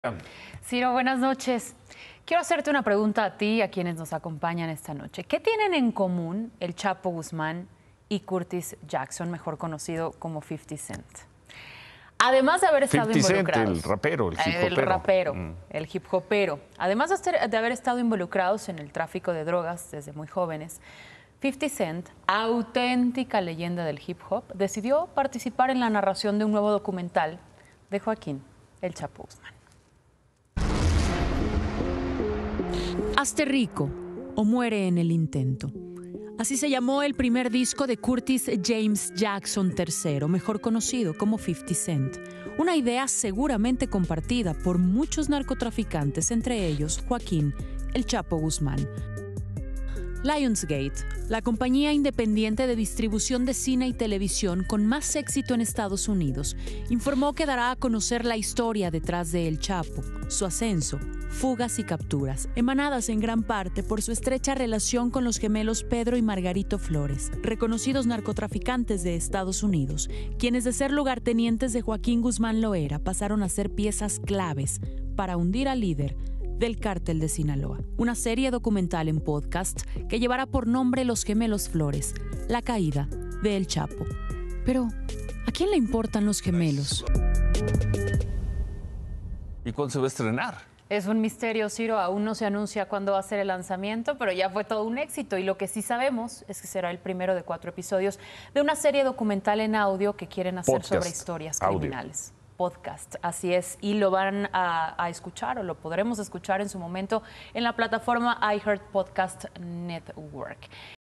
Ciro, buenas noches. Quiero hacerte una pregunta a ti y a quienes nos acompañan esta noche. ¿Qué tienen en común el Chapo Guzmán y Curtis Jackson, mejor conocido como 50 Cent? Además de haber estado 50 Cent, involucrados. el rapero, el hip hopero. El rapero, el hip hopero. Además de haber estado involucrados en el tráfico de drogas desde muy jóvenes, 50 Cent, auténtica leyenda del hip hop, decidió participar en la narración de un nuevo documental de Joaquín El Chapo Guzmán. Hazte rico o muere en el intento. Así se llamó el primer disco de Curtis James Jackson III, mejor conocido como 50 Cent. Una idea seguramente compartida por muchos narcotraficantes, entre ellos Joaquín El Chapo Guzmán. Lionsgate, la compañía independiente de distribución de cine y televisión con más éxito en Estados Unidos, informó que dará a conocer la historia detrás de El Chapo, su ascenso, fugas y capturas, emanadas en gran parte por su estrecha relación con los gemelos Pedro y Margarito Flores, reconocidos narcotraficantes de Estados Unidos, quienes de ser lugartenientes de Joaquín Guzmán Loera pasaron a ser piezas claves para hundir al líder del Cártel de Sinaloa. Una serie documental en podcast que llevará por nombre Los Gemelos Flores, la caída de El Chapo. Pero, ¿a quién le importan los gemelos? ¿Y cuándo se va a estrenar? Es un misterio, Ciro. Aún no se anuncia cuándo va a ser el lanzamiento, pero ya fue todo un éxito. Y lo que sí sabemos es que será el primero de 4 episodios de una serie documental en audio que quieren hacer Podcast, sobre historias audio. criminales. Podcast, así es, y lo van a escuchar o lo podremos escuchar en su momento en la plataforma iHeart Podcast Network.